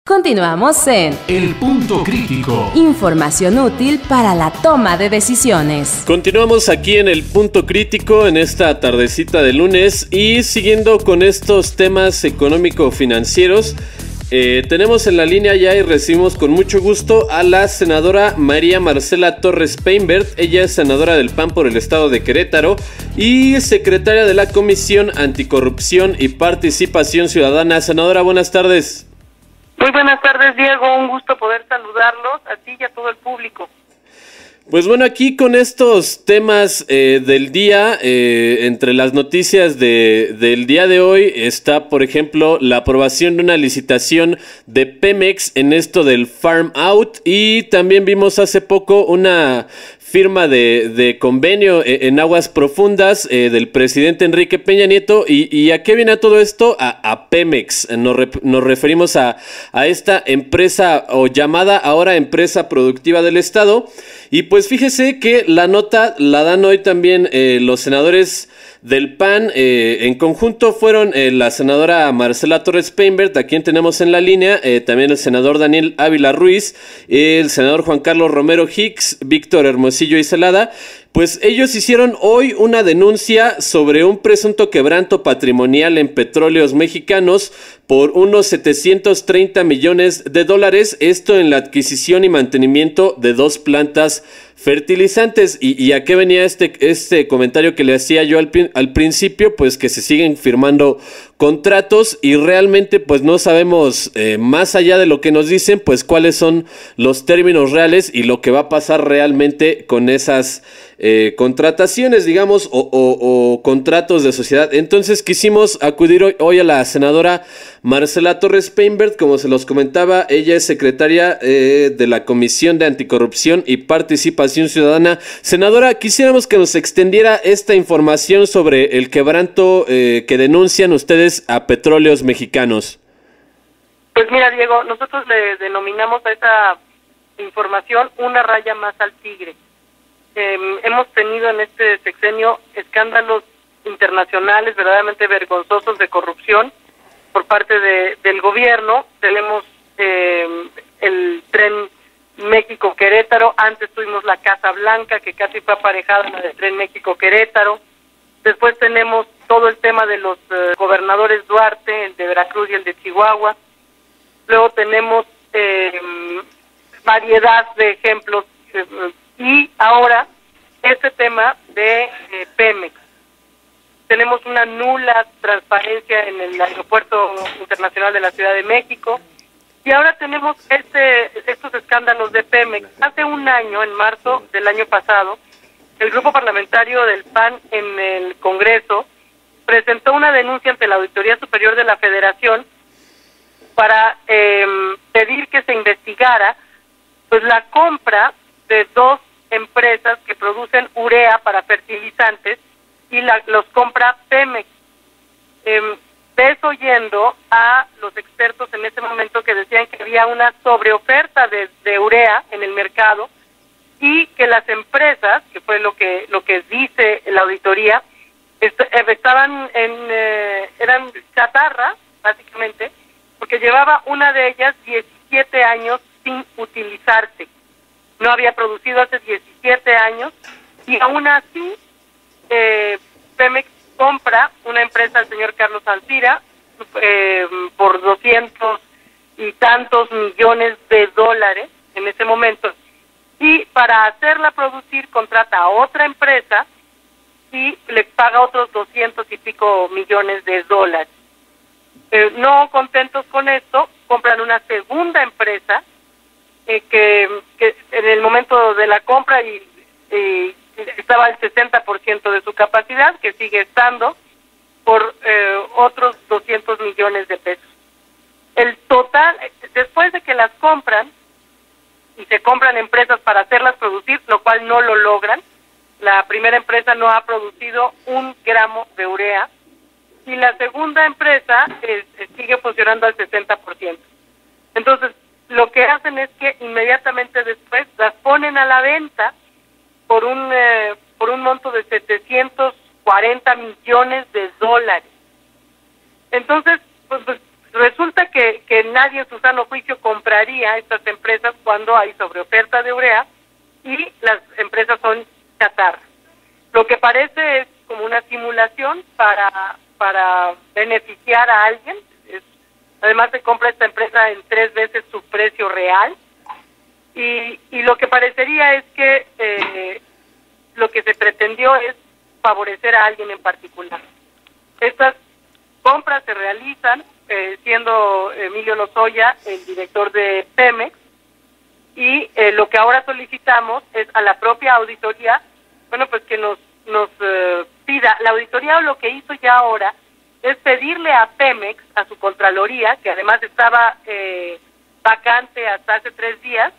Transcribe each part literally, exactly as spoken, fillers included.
Continuamos en El Punto Crítico. Información útil para la toma de decisiones. Continuamos aquí en El Punto Crítico en esta tardecita de lunes y siguiendo con estos temas económico-financieros. Eh, tenemos en la línea ya y recibimos con mucho gusto a la senadora María Marcela Torres Peinbert. Ella es senadora del P A N por el estado de Querétaro y secretaria de la Comisión Anticorrupción y Participación Ciudadana. Senadora, buenas tardes. Muy buenas tardes, Diego. Un gusto poder saludarlos a ti y a todo el público. Pues bueno, aquí con estos temas eh, del día, eh, entre las noticias de, del día de hoy está, por ejemplo, la aprobación de una licitación de Pemex en esto del Farm Out, y también vimos hace poco una firma de, de convenio en aguas profundas eh, del presidente Enrique Peña Nieto. ¿Y, y a qué viene todo esto? A, a Pemex. Nos, re, nos referimos a, a esta empresa, o llamada ahora empresa productiva del Estado. Y pues fíjese que la nota la dan hoy también eh, los senadores del P A N. Eh, en conjunto fueron eh, la senadora Marcela Torres Peinbert, a quien tenemos en la línea, eh, también el senador Daniel Ávila Ruiz, eh, el senador Juan Carlos Romero Hicks, Víctor Hermosillo y Celada. Pues ellos hicieron hoy una denuncia sobre un presunto quebranto patrimonial en Petróleos Mexicanos por unos setecientos treinta millones de dólares, esto en la adquisición y mantenimiento de dos plantas fertilizantes. ¿Y, y a qué venía este, este comentario que le hacía yo al, al principio? Pues que se siguen firmando contratos y realmente pues no sabemos, eh, más allá de lo que nos dicen, pues cuáles son los términos reales y lo que va a pasar realmente con esas eh, contrataciones, digamos, o, o, o contratos de sociedad. Entonces quisimos acudir hoy, hoy a la senadora Marcela Torres Peinbert. Como se los comentaba, ella es secretaria eh, de la Comisión de Anticorrupción y Participación Ciudadana. Senadora, quisiéramos que nos extendiera esta información sobre el quebranto eh, que denuncian ustedes a Petróleos Mexicanos. Pues mira, Diego, nosotros le denominamos a esa información una raya más al tigre. Eh, hemos tenido en este sexenio escándalos internacionales verdaderamente vergonzosos de corrupción por parte de, del gobierno. Tenemos eh, el tren México-Querétaro, antes tuvimos la Casa Blanca, que casi fue aparejada en la del tren México-Querétaro. Después tenemos todo el tema de los eh, gobernadores Duarte, el de Veracruz y el de Chihuahua. Luego tenemos eh, variedad de ejemplos. Eh, y ahora, este tema de eh, Pemex. Tenemos una nula transparencia en el Aeropuerto Internacional de la Ciudad de México. Y ahora tenemos este estos escándalos de Pemex. Hace un año, en marzo del año pasado, el grupo parlamentario del P A N en el Congreso presentó una denuncia ante la Auditoría Superior de la Federación para eh, pedir que se investigara pues la compra de dos empresas que producen urea para fertilizantes y la, los compra Pemex. Eh, desoyendo a los expertos en ese momento que decían que había una sobreoferta de, de urea en el mercado y que las empresas, que fue lo que lo que dice la auditoría, est estaban en eh, eran chatarra básicamente, porque llevaba una de ellas diecisiete años sin utilizarse, no había producido hace diecisiete años, y aún así eh, Pemex compra una empresa del señor Carlos Alcira eh, por doscientos y tantos millones de dólares en ese momento, y para hacerla producir contrata a otra empresa y le paga otros doscientos y pico millones de dólares. Eh, no contentos con esto, compran una segunda empresa eh, que, que en el momento de la compra y, y estaba al sesenta por ciento de su capacidad, que sigue estando, por eh, otros doscientos millones de pesos. El total, después de que las compran, y se compran empresas para hacerlas producir, lo cual no lo logran. La primera empresa no ha producido un gramo de urea, y la segunda empresa es, es, sigue funcionando al sesenta por ciento. Entonces, lo que hacen es que inmediatamente después las ponen a la venta por un eh, por un monto de setecientos cuarenta millones de dólares. Entonces, pues, pues resulta que, que nadie en su sano juicio compraría estas empresas cuando hay sobreoferta de urea y las empresas son chatarra. Lo que parece es como una simulación para, para beneficiar a alguien. Es, además se compra esta empresa en tres veces su precio real y, y lo que parecería es que eh, lo que se pretendió es favorecer a alguien en particular. Estas compras se realizan eh, siendo Emilio Lozoya el director de Pemex y eh, lo que ahora solicitamos es a la propia auditoría, bueno, pues que nos nos eh, pida, la auditoría lo que hizo ya ahora es pedirle a Pemex, a su Contraloría, que además estaba eh, vacante hasta hace tres días,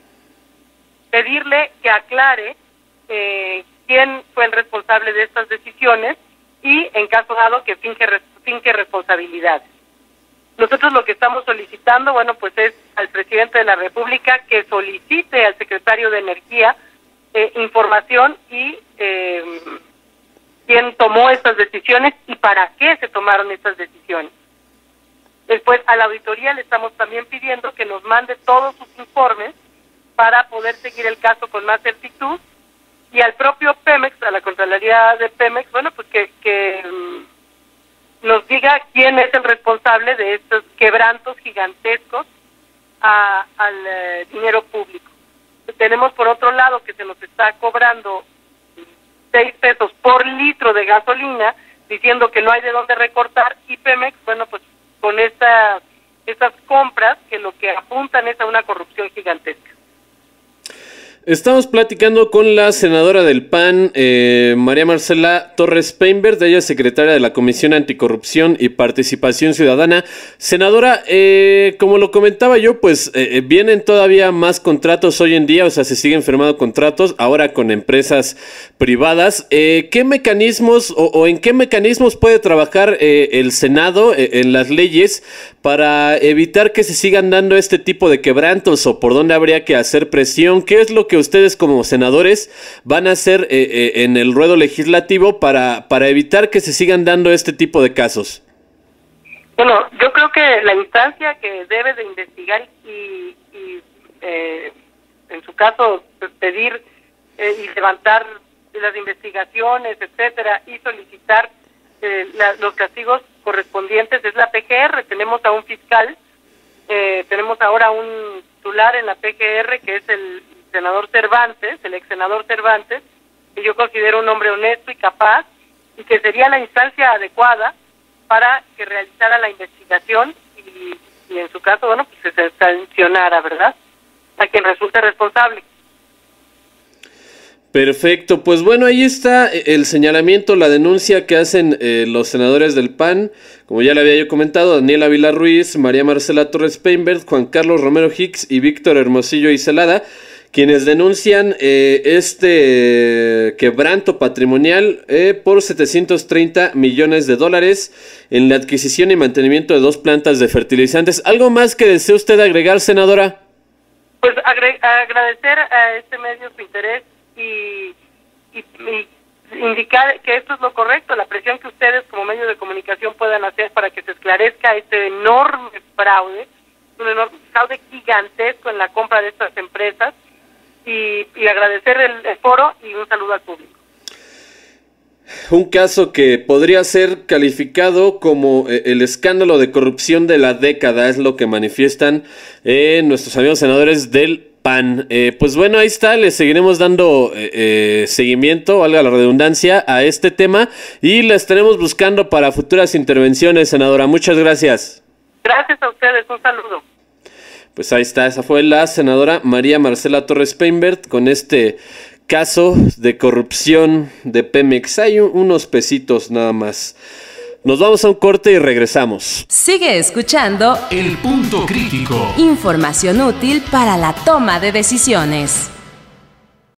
pedirle que aclare eh, quién fue el responsable de estas decisiones y, en caso dado, que finque, finque responsabilidades. Nosotros lo que estamos solicitando, bueno, pues es al presidente de la República que solicite al secretario de Energía eh, información y eh, quién tomó estas decisiones y para qué se tomaron estas decisiones. Después, a la auditoría le estamos también pidiendo que nos mande todos sus informes para poder seguir el caso con más certitud, y al propio Pemex, a la Contraloría de Pemex, bueno, pues que, que um, nos diga quién es el responsable de estos quebrantos gigantescos a, al eh, dinero público. Tenemos por otro lado que se nos está cobrando seis pesos por litro de gasolina, diciendo que no hay de dónde recortar, y Pemex, bueno, pues con esta, estas compras que lo que apuntan es a una corrupción gigantesca. Estamos platicando con la senadora del P A N, eh, María Marcela Torres Peinbert, ella es secretaria de la Comisión Anticorrupción y Participación Ciudadana. Senadora, eh, como lo comentaba yo, pues eh, vienen todavía más contratos hoy en día, o sea, se siguen firmando contratos, ahora con empresas privadas. Eh, ¿Qué mecanismos o, o en qué mecanismos puede trabajar eh, el Senado eh, en las leyes para evitar que se sigan dando este tipo de quebrantos, o por dónde habría que hacer presión? ¿Qué es lo que ustedes como senadores van a hacer eh, eh, en el ruedo legislativo para, para evitar que se sigan dando este tipo de casos? Bueno, yo creo que la instancia que debe de investigar y, y eh, en su caso pues, pedir eh, y levantar las investigaciones, etcétera, y solicitar eh, la, los castigos correspondientes es la P G R. Tenemos a un fiscal, eh, tenemos ahora un titular en la P G R que es el senador Cervantes, el ex senador Cervantes, que yo considero un hombre honesto y capaz, y que sería la instancia adecuada para que realizara la investigación y, y en su caso, bueno, pues se sancionara, ¿verdad?, a quien resulte responsable. Perfecto, pues bueno, ahí está el señalamiento, la denuncia que hacen eh, los senadores del P A N, como ya le había yo comentado, Daniel Ávila Ruiz, María Marcela Torres Peinbert, Juan Carlos Romero Hicks y Víctor Hermosillo y Celada, quienes denuncian eh, este quebranto patrimonial eh, por setecientos treinta millones de dólares en la adquisición y mantenimiento de dos plantas de fertilizantes. ¿Algo más que desee usted agregar, senadora? Pues agradecer a este medio su interés y, y, y indicar que esto es lo correcto, la presión que ustedes como medio de comunicación puedan hacer para que se esclarezca este enorme fraude, un enorme fraude gigantesco en la compra de estas empresas. Y, y agradecer el, el foro y un saludo al público. Un caso que podría ser calificado como eh, el escándalo de corrupción de la década, es lo que manifiestan eh, nuestros amigos senadores del P A N. Eh, pues bueno, ahí está, le seguiremos dando eh, eh, seguimiento, valga la redundancia, a este tema, y la estaremos buscando para futuras intervenciones, senadora. Muchas gracias. Gracias a ustedes, un saludo. Pues ahí está, esa fue la senadora María Marcela Torres Peinbert con este caso de corrupción de Pemex. Hay un, unos pesitos nada más. Nos vamos a un corte y regresamos. Sigue escuchando El Punto Crítico. Información útil para la toma de decisiones.